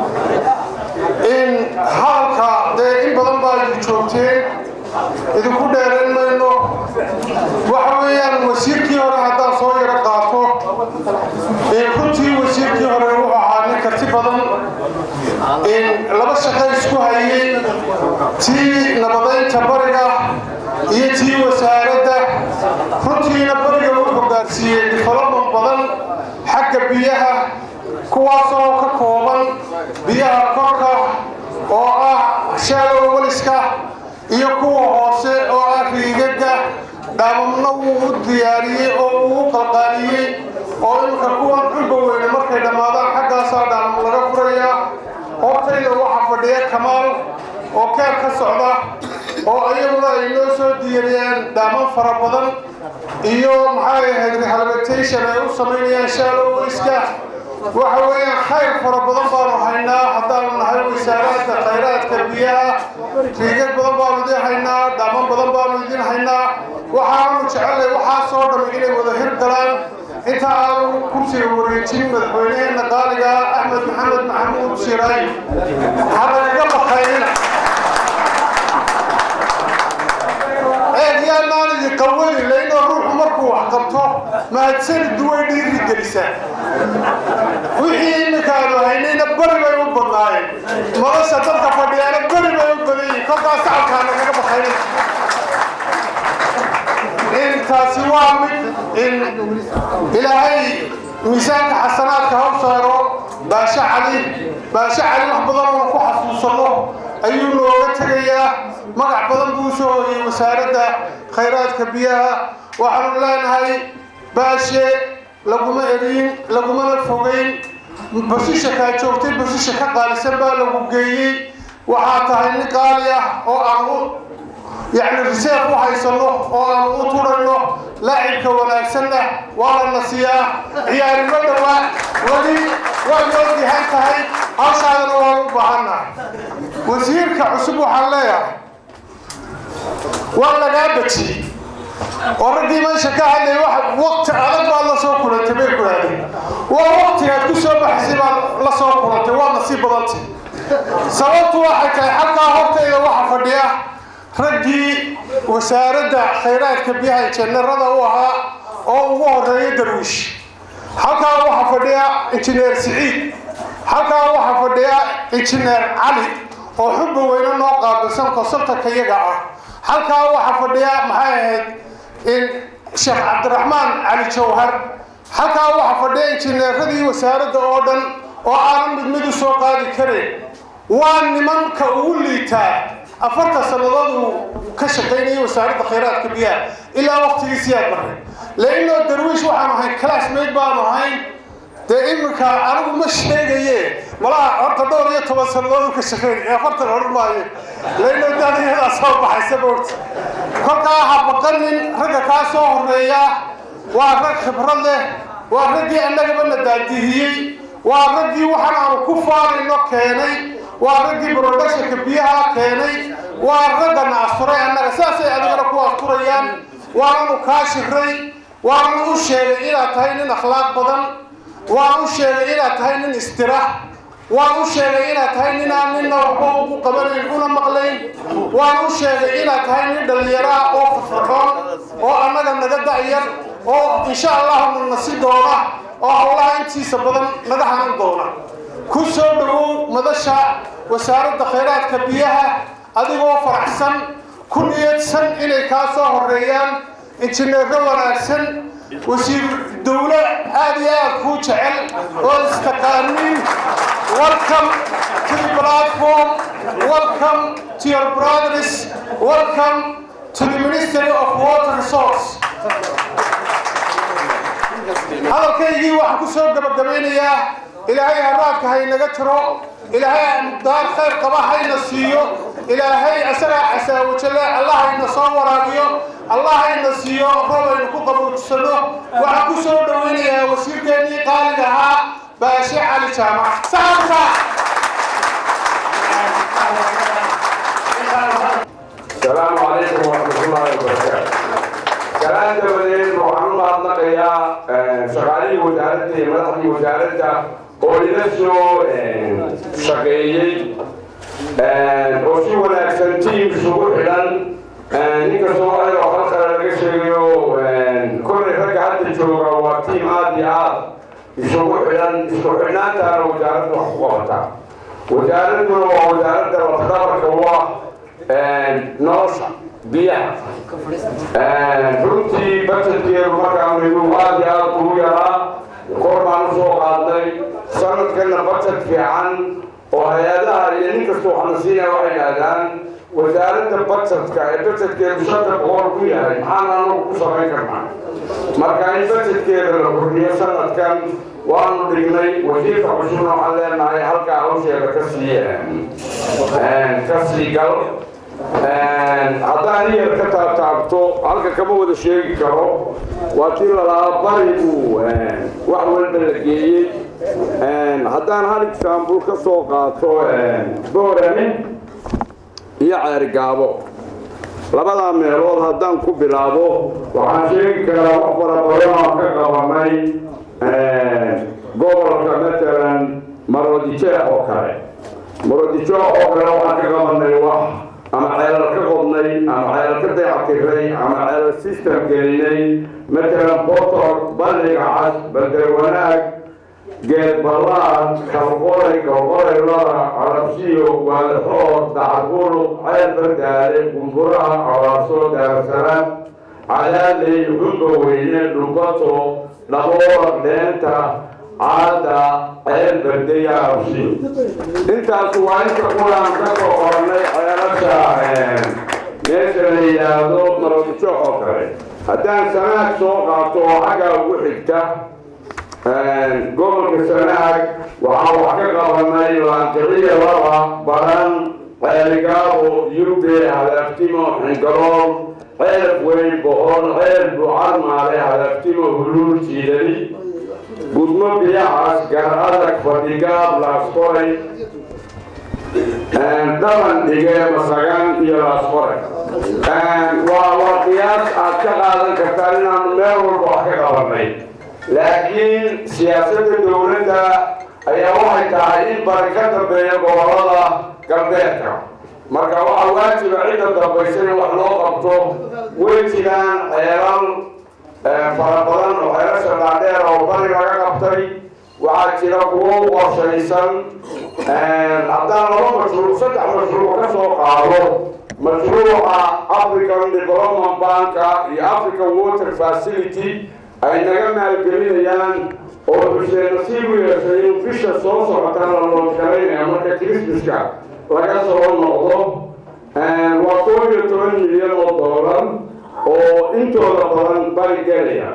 إن حلقة ده إن بدن باجي شوتين إذا كنا رأينا إنه وحويان وسيركي هراء هذا صوير قاطو إن كنتي وسيركي هراء وعاني كتبادن إن لبس شخص كهيي تي نبضين تبرجة يتي وسارده كنتي نبرجة وكبارسية دفلون بدن حق بيها كواسو ككوبان بيها كوكا أو شالو ولسكا يكو هوسه أو أخيجا دامنا ودياري أو قلقاني أو ككوان عبوين مركي دمادا حقا صار دام لغفريا أوكي لو حفظيا كمال أوكي كسعدا أو أيوة إنه دياريان دام فربضن يوم هاي هذه حلبتيشن أو سمينيا شالو ولسكا وحويا خير فربضن بارو حينا حتى من هاي وسارات خيرات كبيرة رجال بدن بارو دي حينا دامن بدن بارو دي حينا وحاول نشعل وحاصور دمجيل وظهير دلان انت عارو كرسي وريتين مدحوينين نقالقا أحمد محمود سيراي هذا يقبل خيرنا يا ناني يقوي لأنه الروح مركو حقبته ما تصير الدواء دي الجلسة وحين كانوا هينين بربا يوبناين ما ستلقى فديانا بربا يوبناين كذا ساعة كان كذا بخير انت سوامي ان إلهي ميزان حسنات كهم صاروا باشا علي محبضان وكو حسوس الله أيون وغتريا مقع بدن بوسو وسارة خيرات كبيرة وحن الله نهاي باشا لقوم إرين لقوم الفوقين بسيشة كاتشوفتي بسيشة كقال سبا لقوم جاي وحاطها النقالية أو أنو يعني الرسالة وحي صلوه أو أنو طولنه لاعب كولا سنة ولا النسياء عيار المدوى ودي والمودي هاي أصعد الوالو بحنا وزيرك عصبو حلايا والله قابتي وردي من شكاها اللي واحد وقت عدد الله سوكولا تبيركو هذه ووقت يتكسو بحسيب الله سوكولا تبيركو نصيب بضلتي سوالت واحد حتى وقت إذا واحد فرديا رجي وسارد خيرات كبيرة يتنرد هو الرئي درويش حتى واحد فرديا انجنير سعيد حتى واحد فرديا انجنير علي وحب وين النوقع بسم قصبتك كيجا حتى واحد فرديا محايد إن شيخ عبد الرحمن علي جوهر حتى واحد فرديا انجنير ردي وسارد أوردن وعالم بالمدو سوقادي كريم وان من كأوليتا أفرت سنوات كشقيني وسارد خيرات كبيرة إلا وقت السياد مرة لأنه الدرويش وحنا هاي كلاس ميت بانو هاي دائما كأنا مش هيجي ملا أرتدور يتوب سنوات كشقيني أفرت العرباية لأنه ده هذا صعب حسبوت كل حبقني رجع كاسو الرياء وارد خبرله وردي أنك من الدادية وردي وحنا كفار إنه كيني وردي برودش كبيها كيني ورد الناصري أنك أساسي أنا كوا أسطوريان وأنا كاشفري وأنا أشير إلى تهين أخلاق بدن وأنا أشير إلى تهين استراح وأنا أشير إلى تهين أمين وحقوق قبل يكون مقلين وأنا أشير إلى تهين دليرة أو فرقان وأنا نجد عيار إن شاء الله من نصيب دونا الله أنتي سبضن مدحنا دونا كل سبب مدشة وسارد خيرات كبيرة أديكوا فرحسن كل يتسن إلى كاسة الريان إنتنا رونا أحسن وسير دولة هذه كوتشعل واستقامين welcome to the platform welcome to your brothers welcome to the Ministry of Water Resource هذا كيجي واحد كسر قبل إلهي هراك هاي نجترو إلهي دار خير قباح هاي نسيو إلهي أسرع أسا وجلا الله ينصور هذيو الله ينسيو ربنا يكون قبول تسلو واحد كسر دوينيا وسير كني قال لها باشي على جامع سامسا السلام عليكم ورحمة الله وبركاته. كلام دولين وحنو بعضنا يا شغالي وزارتي مدحي وزارتي ولنسو شقيي وشي ولا سنتيم شغل حلال نكسو أيضا خلق الرجيو كل رجع حتى شغل وقتي عادي شغل حلال ترى وزارة حقوقها وزارة وخبرك الله نوصل بيها runtii batankeedu markaan weynu aad iyo aad ugu yaraa kor baan usoo qaadnay sanadkana batan fiican oo hay-adaha iyo nin kasta waxaana siinaya waxay yidhaahdaan wasaaradda batanka ee batankeedu 500 ku yahay maxaan anagu ku samayn karnaa marka in batankeeda la kordhiyo sanadkan waanu dhignay wasiirka cusubna waxaan leenahay halkaa hawsheeda kasii gal haddaan iyar ka taabtaabto halka kama wada sheegi karo waa tii lalaa barigu wax walba la geeyey haddaan hal example ka soo qaato boorame iyo ceerigaabo labadaa meelood haddaan ku bilaabo waxaan sheegi karaa wax fara badan oo ka qabanay gobolka matalan marodijeex oo kale waxaan ka qabanay wax أما على الكقبني أما على الكدي عقيري أما على السيستم كيني مثلا بطر بلغ عس بدروناك جد بلاد كالقوري لارا على بسيو والحور دعقولو على البردالي قنبرا على صوت دارسلام على اللي يحبوا وينين لقطو لغور لينتا عادة عين بردية أوشي انت أسواني تقول عن كتو قرني عيالتا نيسر ليلادو مرودشو أوكري هدان سناك سوق عطو حقا وحكتا قبل كسناك وحاو حقا قرني وانتغية لغا بران عيالكاو يوبي على افتيمو حنقرون عيالك وين بهون عيال بوعرم عليه على افتيمو هلول سيدري gudmo biyahaas gaar adag fadhigaab laasqoray daban dhigee masagaan iyo laasqoray waa qiyaas aad ka qaadan kartaan inaanu meel walba wax ka qabanay laakiin siyaasadda dowladda ayaa waxay tahay in bari ka dambeeya gobolada galbeedka marka waxaa waajiba cidda dambaysa in wax loo qabto way jiraan ceelal farabadan oo xeerasha dhaadheer oo bari laga qabtay waxaa jira kuwo qorshaysan haddaan 2 mashruuc 3 mashruuc ka soo qaado mashruuca African Development Bank iyo African Water Facility ay naga maalgelinayaan oo bulshada nasiib u yeeshay in bisha soo socota la loo kaleeyo marka Christmaska laga soo noqdo waa $11 milyan oo intooda badan bari gelaya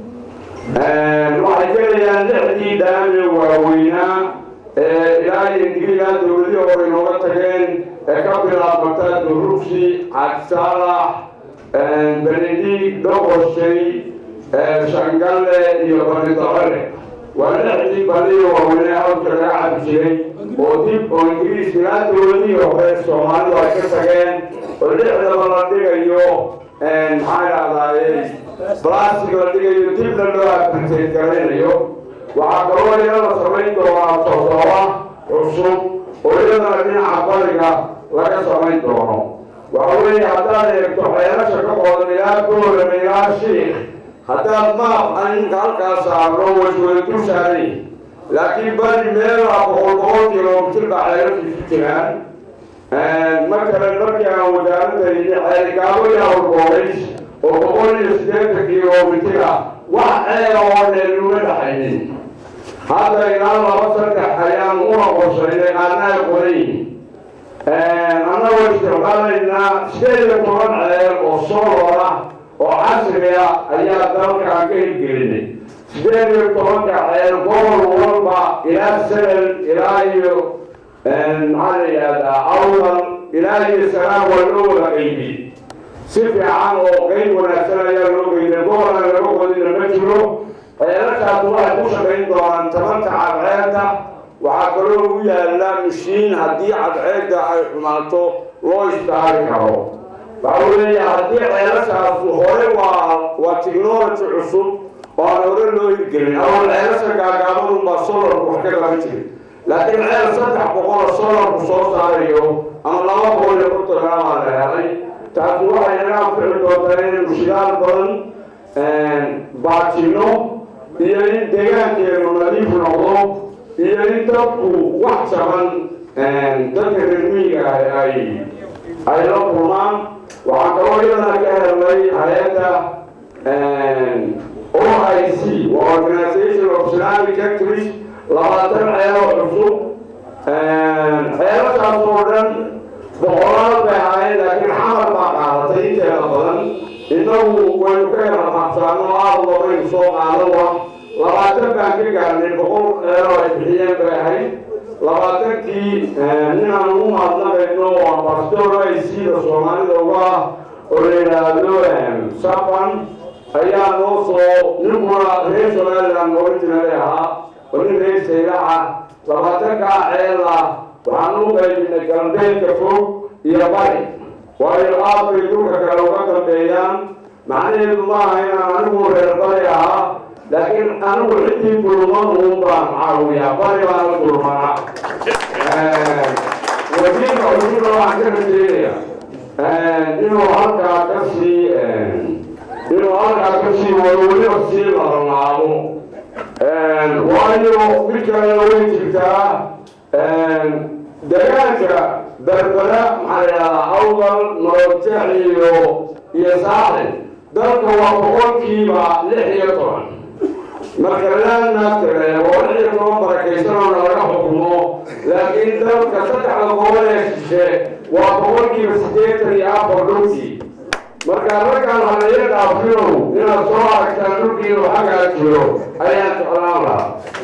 waxay gelayaan 6 daame waaweynaa ilaa ingiriiska dowladii hore inooga tageen ka bilaabmata durugsi cabsaalax benedict doqoshay shangalle iyo banidocole waa 6 baliyo waaweynaa halka laga cabi jiray oo dib oo ingiriiska ilaa dowladii hore soomaalidu ay ka tageen oo 6daba la dhigayo maxaa dhahdaayey blastic la dhigayo dibna loo abriteed garaynayo waxaa kaloo iyada samayn doonaa todoba cusub oo iyadana dhinaca bariga laga samayn doono waxa weeye haddaad eegto xeelasha ka qodan ilaa goolama ilaa shiikh haddaad maaq aninka halkaas saarno waswada dul saaray laakiin bari meelaa boqol kilomitir baa xeelashiisu jiraan matalan markii aan wasaaradda yidhi xeelgaabo iyo hawlgoobays oo 180 kilomitir ah wax ceela oo dheer uma dhaxaynin hadda ilaa 2-3 ayaan una qorshaynay qaarnaha qorayn annagoo isticmaalaynaa 18 ceel oo solar ah oo casri ah ayaa dalkaan ka hirgelinay 18 ceel gobol walba ilaa 7 ilaa iyo maxaa la yidhaahdaa awdal ilaa iyo sanaa waa loo wada qaybi si fiican oo qayb wanaagsan ayaa loo geynay gobolan laga qodina ma jiro ceelashaas waxay ku shaqayn doonaan tamarta cadceedda waxaa kaloo u yaalla mishiin haddii cadceedda ay xumaato loo istaari karo waxa weeye haddii ceelashaas hore waa technology cusub oo aan hore loo hirgelin awal ceelasha gaagaaban baa solarku wax ka qaban jiray laakiin ceel 300 solarku soo saarayo ama 250 baa la helay taasi waxay naga anfici doontaa inaynu shidaal badan baajino iyo in deegaankeenu nadiif noqdo iyo in dadku wax jaban dadka reer miyiga ay la kulmaan waxaan kaloo iyadana ka helnay hay-adda OIC waa Organization of Islamic Countries 20 ceelo cusub ceelashaas oo dhan boqolaal bay ahayd laakiin xamar baa qaadatay inteeda badan innagu waynu ka hela qabsaano aad lobaynu soo qaadan wa 20 baan ka gaarnay 100 ceelo ay bixiyeen bay ahayd 20kii ninaan ugu mahadnaqayno oo ambassador IC-da soomaalida uga oo la yidhaahdo saban ayaa noo soo ninkuna reer somaliland originally ahaa oo nin reer saylaca 20kaa ceela waxaan u qaybinay galbeedka fog iyo bari waayo aad bay dhulka kale uga dambeeyaan macnaheedu maaha inaan anigu reer bari ahaa laakiin anigu ciddii kulman uun baan caawiyaa bari baan la kulmanaa wasiirka cusubna waxaan ka rajeynaya inuu halkaa ka sii wado weliba sii labanlaabo waayo mid kalena way jirtaa deegaanka berbera maxaa la yidhahdaa awdal nolojeex iyo saaxil dalka waa 6% marka laanaatire waa 16 barakaysanoo laga xukumo laakiin dalka 3 gobol ee shishe waa 84% dhulkii marka raggaan halaga dhaafinow inaad soo aragtaan dhulkiinu xaggaa jiro ayaan jeclaan lahaa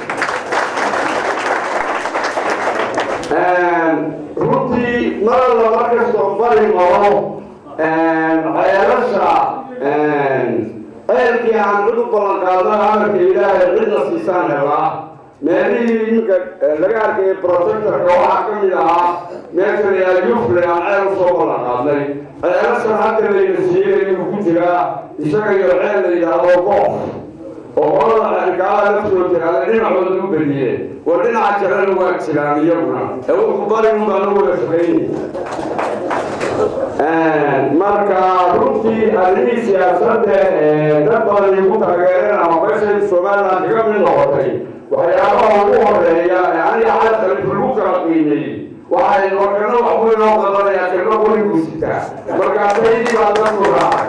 runtii mar alla markastoo bari maro ceelasha ceelkii aan cid u ballan qaadana amarka ilaahay cidna siisaan helaa meelihii iminka laga arkayay protectorka waxaa ka mid ahaa meesha la yidhaha yufle aan ceel usoo ballan qaadnay ceelashan hadda layna siiyey inuu ku jiraa isaga iyo ceel la yidhaahdo goof oo qolada xerkaala laftoo jiraada dhinacooda u beliyeen war dhinaca kalena waa jiraan iyaguna wuxuu barin baa lagu wada shaqaynay marka runtii arrimihii siyaasadda dad badan igu taageereen ama meeshay somaliland kaga mid noqotay waxyaabaha ugu horeeya aniga xalka lagu kala qiimeeyey waxay warkana wax weyn oo qabanaya kelma qorigu sitaa marka taydii baa dadku raacay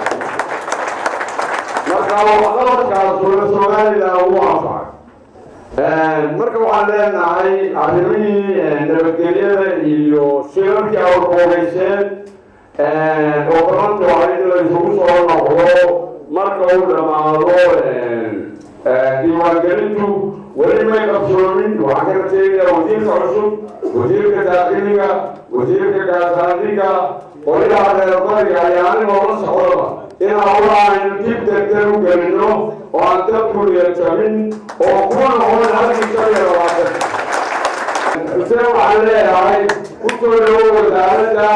marka waxqabadkaas somaliland ugu anfacay marka waxaan leenahay arrimihii nabadgelyada iyo shirarkii awrqoogayseen oo balanta waa in la isugu soo noqdo marka uu dhammaado diiwaangelintu weli may qabsoomin. waxaan kala sheegayaa wasiirka cusub, wasiirka daaqiliga, wasiirka gaashaandhigga, qoliyaha reer bariga ayaa anigoo la socdaba in hawlaaynu dib degdeg u gelino oo aan dadku niyadjabin oo kuwa noqon halkii shan iyo labaatan. xuseen waxaan leeyahay ku soo dhawo wasaaradda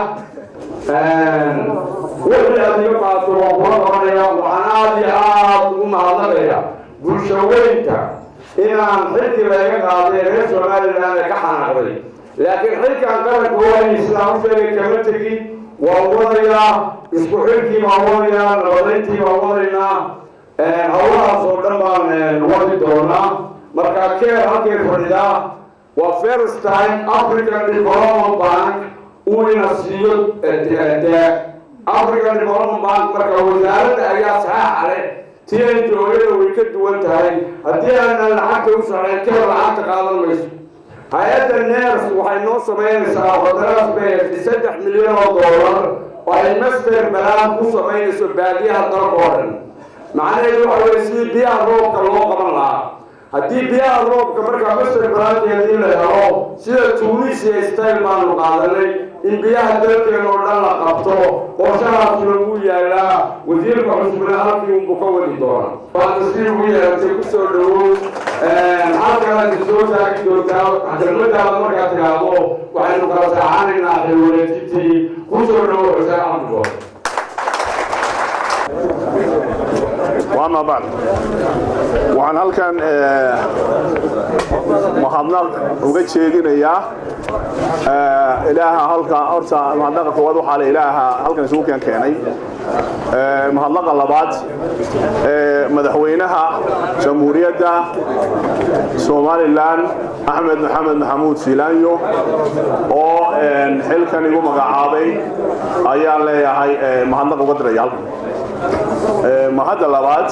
wixii adiga qaato waan kula qabanaya. waxaan aad iyo aad ugu mahadnaqaya bulshaweynta inaan xilkii laga qaaday reer somaliland ee ka xanaaqday, laakiin xilkan qaranka waa islaan u sheegay kama tegin. waan wadayaa isku xilkii baan wadayaa, nabadayntii baan wadaynaa, hawlahaas oo dhan baan wadi doonaa. marka keer halkay fadhidaa waa first time African Development Bank uu ina siiyo deeq. African Development Bank marka wasaaradda ayaa saxaaxa leh, TNGO-yada way ka duwan tahay. haddii aanan lacagta u socon keer lacagta qaadan mayso. hay-adda NERS waxay noo samaynaysaa qadaraas bay $3 milyan oo ay master balaan ku samaynayso baadiyaha dalka oo dhan. macnaheedu waxa weeye si biyaha roobka loo qaban lahaa. haddii biyaha roobka markaa master balaankeeda in la helo sida Tunisia style baanu qaadanay in biyaha dalkeena oo dhan la qabto. qorshahaasuna wuu yaalaa, wasiirka cusubna halkii unbuu ka wadi doonaa. waa nasiib ugu yeelatay ku soo dhawow. halkana soo taagi doontaa kelmadaada markaa tiraahdo waxaynu kala saacanaynaa xilwareejintii. ku soo dhawow xuseen cabdigood. وأما بعد وعن هالكان محمد وجدين إياه إلها هالكا أرسل محمد فوضح على إلها هالكان سوق كان محمد الله بعد مدحوينها جمهورية سوماليلاند أحمد محمود سيلانيو أو حل كان يقوم مقعابي أيام لي هاي محمد وقدر يال mahadda labaad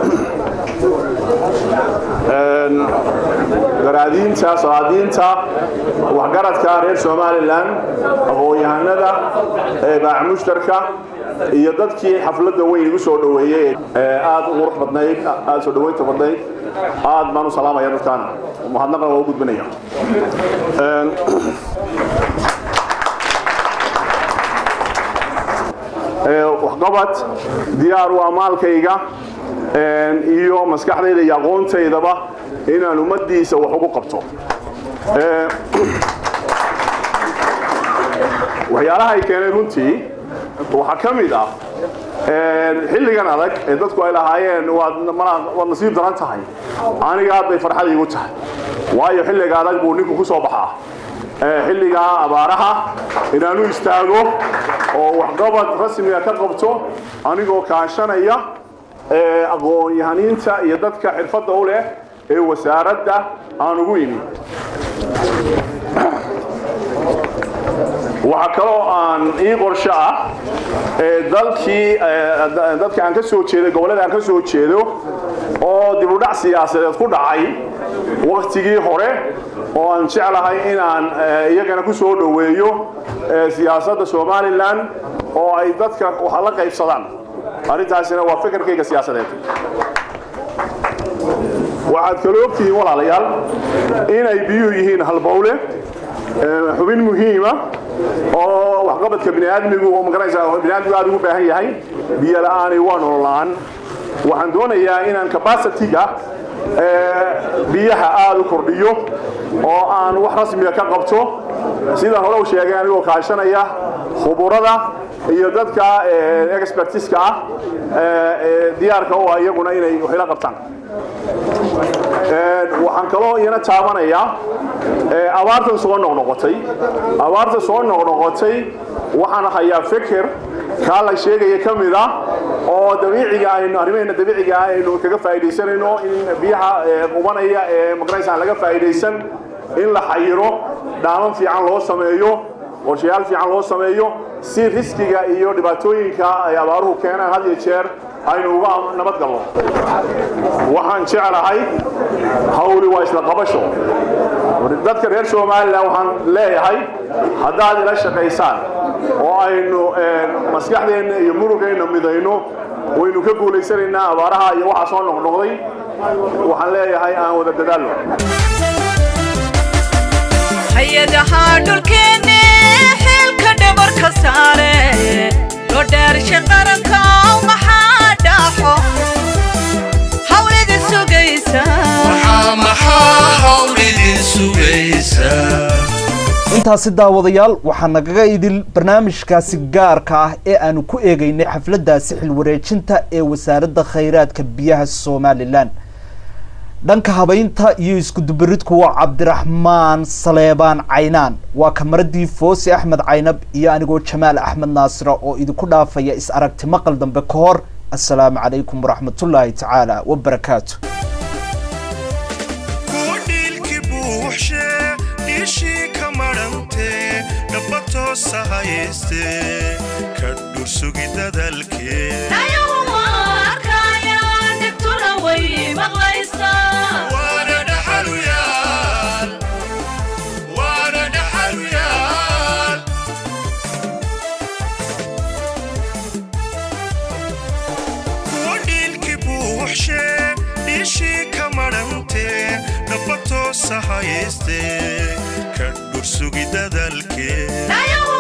garaadiinta salaadiinta waxgaradka reer somaliland aqoon-yahanada baac mushtarka iyo dadkii xafladda weyn igu soo dhaweeyey aad u qurux badnayd, aad soo dhaweynta badnayd, aad baan u salaamaya dadkaana mahadnaqan waa u gudbinaya. waxqabad diyaar waa maalkayga iyo maskaxdayda iyo aqoontaydaba inaan ummadiisa wax ugu qabto. waxyaalaha ay keeneen runtii waxaa ka mid ah xilligan adag ee dadku ay lahaayeen waad nasiib daran tahay. aniga aad bay farxad iigu tahay, waayo xilliga adag buu ninku ku soo baxaa. xilligaa abaaraha inaanu istaago oo waxqabad rasmiga ka qabto anigoo kaashanaya aqoon-yahaniinta iyo dadka xirfadda u leh ee wasaaradda aan ugu yimid. waxaa kaloo aan ii qorsho ah dadka aan ka soo jeedo, gobollada aan ka soo jeedo oo dib u dhac siyaasadeed ku dhacay waqtigii hore oo aan jeclahay inaan iyagana ku soo dhaweeyo siyaasadda Somaliland oo ay dadka waxa la qaybsadaan. arrintaasina waa fikirkayga siyaasadeed. waxaad kaloo ogtihiin walaalayaal inay biyuhu yihiin halbowle xubin muhiima oo waxqabadka bini'aadmigu oo magaraysaa bini'aadmigu aad ugu baahan yahay. biyo la'aani waa nolol la'aan. waxaan doonayaa inaan capacity-ga biyaha aad u kordhiyo oo aan wax rasmiga ka qabto sida hore u sheegay anigoo kaashanaya khuburada iyo dadka expertiska ah diyaarka u ah iyaguna inay wax ila qabtaan. waxaan kaloo iyana taabanayaa abaartan soo noqnoqotay waxaan hayaa fikir kaa la sheegaya ka mid ah oo dabiiciga aynu arrimaheena dabiiciga aynu kaga faa'iidaysanayno in biyaha qubanaya ee magaraysan laga faa'iidaysan in la xayiro dhaaman fiican loo sameeyo qorshayaal fiican loo sameeyo si riskiga iyo dhibaatooyinka ay abaaruhu keenaan had iyo jeer aynu uga nabad galno. waxaan jeclahay hawli waa isla qabasho. dadka reer Somaliland waxaan leeyahay haddaad ila shaqaysaan oo aynu maskaxdeena iyo murugeena midayno waynu ka guuleysanaynaa abaaraha iyo waxa soo noqnoqday waxaan leeyahay aan wada dadaalo hay'adaha dhulkeena xilka dhabarka saare loo dhaarshay qaranka maxaa dhaxo hawlida sugaysa hawlida sugaysa intaasi daawadayaal waxaa nagaga idil barnaamijkaasi gaarka ah ee aanu ku eegaynay xafladdaasi xil wareejinta ee wasaaradda khayraadka biyaha Somaliland dhanka habaynta iyo isku dubaridku waa Cabdiraxmaan Saleebaan Caynaan waa kamaradii Foosi Axmed Caynab iyo anigoo Jamaal Axmed Naasir oo idinku dhaafaya is aragti maqal dambe ka hor assalaamu calaykum waraxmatullaahi tacaala wa barakaatu sahayste ka dhursugi dadalkee kuwa dhiilki buuxshe dhiishii ka marante dhabatoo sahayste ka dhursugi dadalkee